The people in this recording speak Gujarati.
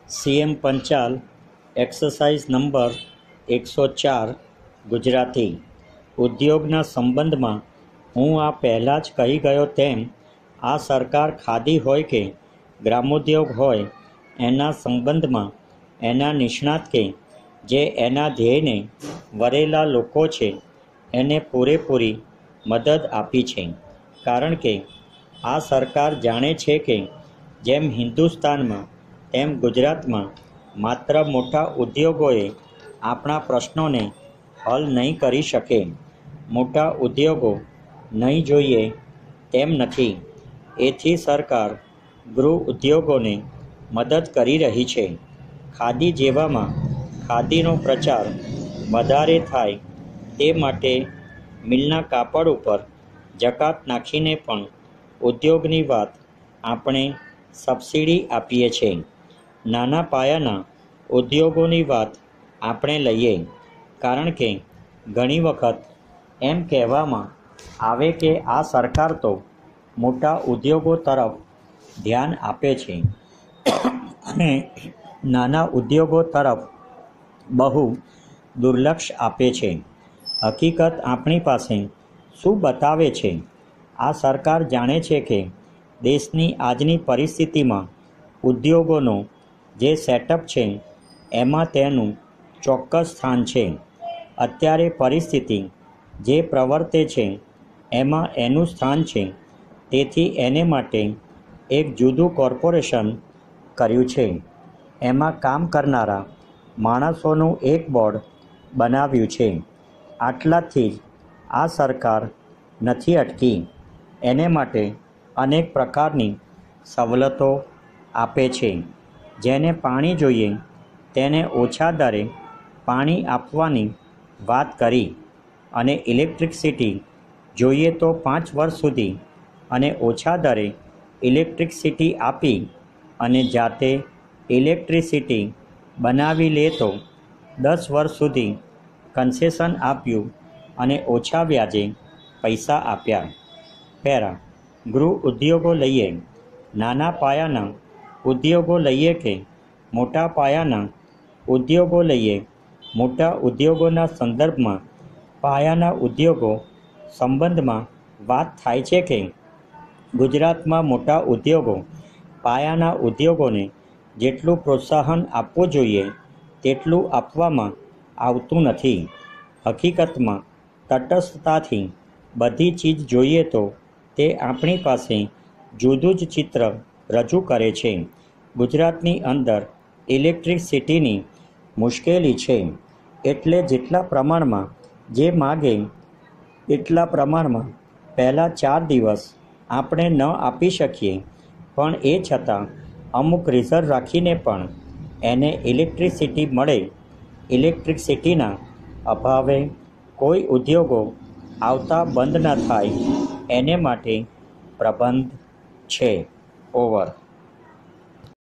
CM Panchal exercise number 104 Gujarati ઉદ્યોગના સંબંધમાં હું આ પહેલાં જ કહી ગયો તેમ આ સરકાર ખાદી હોય કે ગ્રામોદ્યોગ હોય એના સંબંધમાં એના નિષ્ણાત કે જે એના ધ્યેયને વરેલા લોકો છે એને પૂરેપૂરી મદદ આપી છે, કારણ કે આ સરકાર જાણે છે કે જેમ હિન્દુસ્તાનમાં તેમ ગુજરાતમાં માત્ર મોટા ઉદ્યોગોએ આપણા પ્રશ્નોને હલ નહીં કરી શકે. મોટા ઉદ્યોગો નહીં જોઈએ તેમ નથી. એથી સરકાર ગૃહ ઉદ્યોગોને મદદ કરી રહી છે. ખાદી જેવામાં ખાદીનો પ્રચાર વધારે થાય તે માટે મિલના કાપડ ઉપર જકાત નાખીને પણ ઉદ્યોગની વાત આપણે સબસિડી આપીએ છીએ. નાના પાયાના ઉદ્યોગોની વાત આપણે લઈએ, કારણ કે ઘણી વખત એમ કહેવામાં આવે કે આ સરકાર તો મોટા ઉદ્યોગો તરફ ધ્યાન આપે છે અને નાના ઉદ્યોગો તરફ બહુ દુર્લક્ષ આપે છે. હકીકત આપણી પાસે શું બતાવે છે? આ સરકાર જાણે છે કે દેશની આજની પરિસ્થિતિમાં ઉદ્યોગોનો જે સેટઅપ છે એમાં તેનું ચોક્કસ સ્થાન છે. અત્યારે પરિસ્થિતિ જે પ્રવર્તે છે એમાં એનું સ્થાન છે. તેથી એને માટે એક જુદું કોર્પોરેશન કર્યું છે. એમાં કામ કરનારા માણસોનું એક બોર્ડ બનાવ્યું છે. આટલાથી જ આ સરકાર નથી અટકી. એને માટે અનેક પ્રકારની સવલતો આપે છે. જેને પાણી જોઈએ તેને ઓછા દરે પાણી આપવાની વાત કરી અને ઇલેક્ટ્રિસિટી જોઈએ તો 5 વર્ષ સુધી અને ઓછા દરે ઇલેક્ટ્રિસિટી આપી અને જાતે ઇલેક્ટ્રિસિટી બનાવી લે તો 10 વર્ષ સુધી કન્સેશન આપ્યું અને ઓછા વ્યાજે પૈસા આપ્યા. પેરા ગૃહ ઉદ્યોગો લઈએ, નાના પાયાના ઉદ્યોગો લઈએ કે મોટા પાયાના ઉદ્યોગો લઈએ. મોટા ઉદ્યોગોના સંદર્ભમાં પાયાના ઉદ્યોગો સંબંધમાં વાત થાય છે કે ગુજરાતમાં મોટા ઉદ્યોગો પાયાના ઉદ્યોગોને જેટલું પ્રોત્સાહન આપવું જોઈએ તેટલું આપવામાં આવતું નથી. હકીકતમાં તટસ્થતાથી બધી ચીજ જોઈએ તો તે આપણી પાસે જુદું જ ચિત્ર રજૂ કરે છે. ગુજરાતની અંદર ઇલેક્ટ્રિસિટીની મુશ્કેલી છે, એટલે જેટલા પ્રમાણમાં જે માગે એટલા પ્રમાણમાં પહેલાં 4 દિવસ આપણે ન આપી શકીએ, પણ એ છતાં અમુક રિઝર્વ રાખીને પણ એને ઇલેક્ટ્રિસિટી મળે. ઇલેક્ટ્રિસિટીના અભાવે કોઈ ઉદ્યોગો આવતા બંધ ન થાય એને માટે પ્રબંધ છે. ઓવર.